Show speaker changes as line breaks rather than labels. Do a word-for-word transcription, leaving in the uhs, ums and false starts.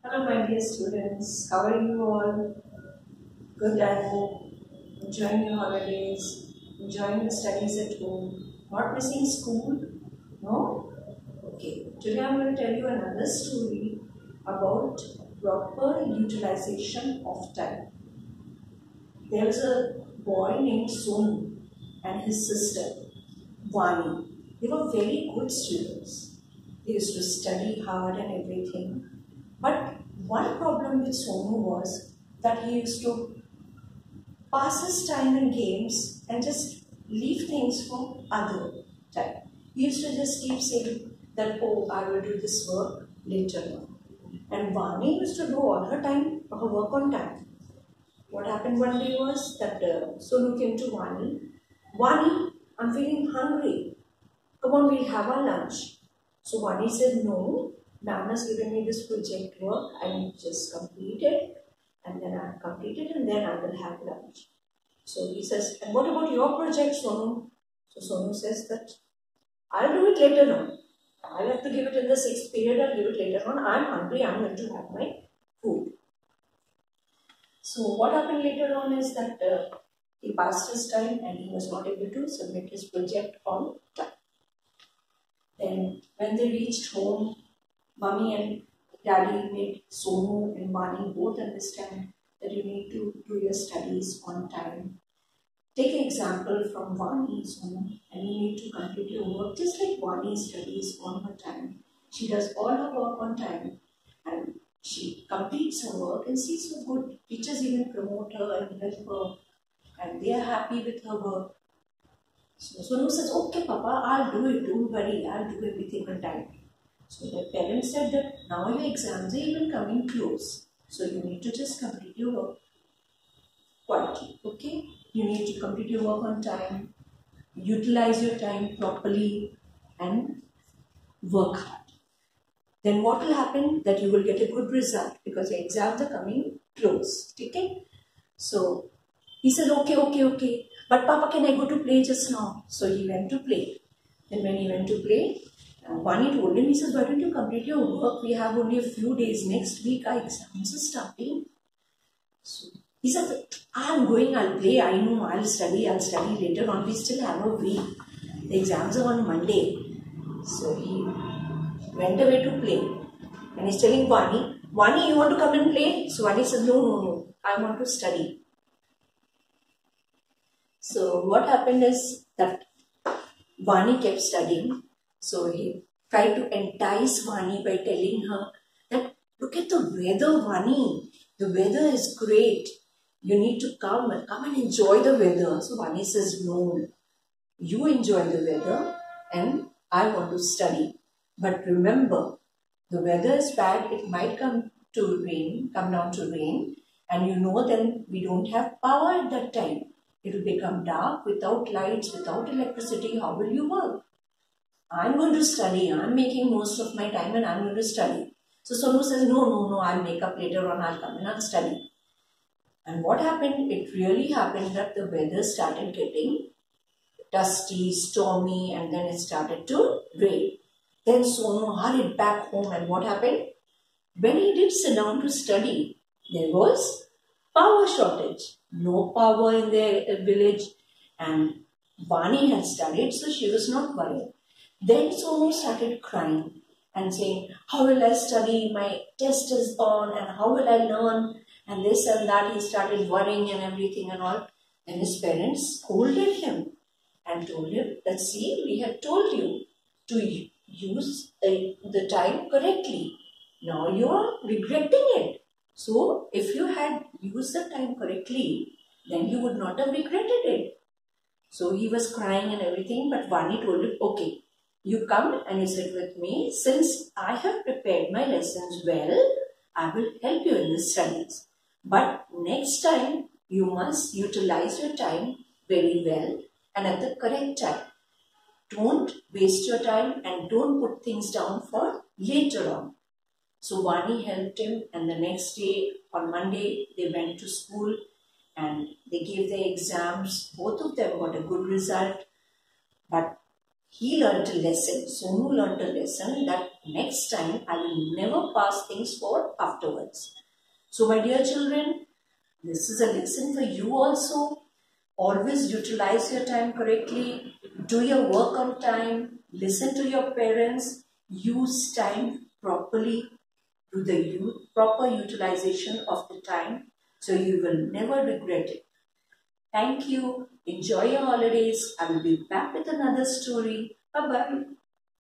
Hello, my dear students. How are you all? Good, I hope. Enjoying your holidays, enjoying the studies at home, not missing school? No? Okay. Today I'm going to tell you another story about proper utilization of time. There was a boy named Sonu and his sister, Vani. They were very good students. They used to study hard and everything. But one problem with Sonu was that he used to pass his time in games and just leave things for other time. He used to just keep saying that, oh, I will do this work later on. And Vani used to do all her time, her work on time. What happened one day was that uh, Sonu came to Vani. Vani, I'm feeling hungry. Come on, we'll have our lunch. So Vani said, no, ma'am has given me this project work. I need to just complete it. And then I'll complete it and then I will have lunch. So he says, and what about your project, Sonu? So Sonu says that, I'll do it later on. I'll have to give it in the sixth period. I'll give it later on. I'm hungry. I'm going to have my food. So what happened later on is that uh, he passed his time and he was not able to submit his project on time. Then when they reached home, Mummy and Daddy made Sonu and Vani both understand that you need to do your studies on time. Take an example from Vani, Sonu, and you need to complete your work just like Vani studies on her time. She does all her work on time and she completes her work and she's so good. Teachers even promote her and help her and they are happy with her work. So Sonu says, okay Papa, I'll do it, don't worry, I'll do everything on time. So the parents said that now your exams are even coming close. So you need to just complete your work quietly, okay? You need to complete your work on time, utilize your time properly and work hard. Then what will happen? That you will get a good result because your exams are coming close, okay? So he said, okay, okay, okay. But Papa, can I go to play just now? So he went to play. Then when he went to play, uh, Vani told him, he says, why don't you complete your work? We have only a few days. Next week our exams are starting. So he said, I'm going, I'll play. I know, I'll study, I'll study later on. We still have a week. The exams are on Monday. So he went away to play. And he's telling Vani, Vani, you want to come and play? So Vani says, no, no, no. I want to study. So what happened is that Vani kept studying. So he tried to entice Vani by telling her that, look at the weather, Vani. The weather is great. You need to come and come and enjoy the weather. So Vani says, no, you enjoy the weather and I want to study. But remember, the weather is bad. It might come to rain, come down to rain. And you know then we don't have power at that time. It will become dark without lights, without electricity. How will you work? I'm going to study. I'm making most of my time and I'm going to study. So Sonu says, no, no, no, I'll make up later on. I'll come and I'll study. And what happened? It really happened that the weather started getting dusty, stormy, and then it started to rain. Then Sonu hurried back home and what happened? When he did sit down to study, there was power shortage. No power in their village and Vani had studied, so she was not worried. Then Sonu started crying and saying, how will I study? My test is on and how will I learn? And this and that. He started worrying and everything and all. And his parents scolded him and told him that, see, we had told you to use the, the time correctly. Now you are regretting it. So, if you had used the time correctly, then you would not have regretted it. So, he was crying and everything, but Vani told him, okay, you come and you sit with me. Since I have prepared my lessons well, I will help you in the studies. But next time, you must utilize your time very well and at the correct time. Don't waste your time and don't put things down for later on. So Vani helped him and the next day on Monday they went to school and they gave their exams. Both of them got a good result. But he learned a lesson. Sonu learned a lesson that next time I will never pass things forward afterwards. So my dear children, this is a lesson for you also. Always utilize your time correctly. Do your work on time. Listen to your parents. Use time properly. Do the u- proper utilization of the time so you will never regret it. Thank you. Enjoy your holidays. I will be back with another story. Bye-bye.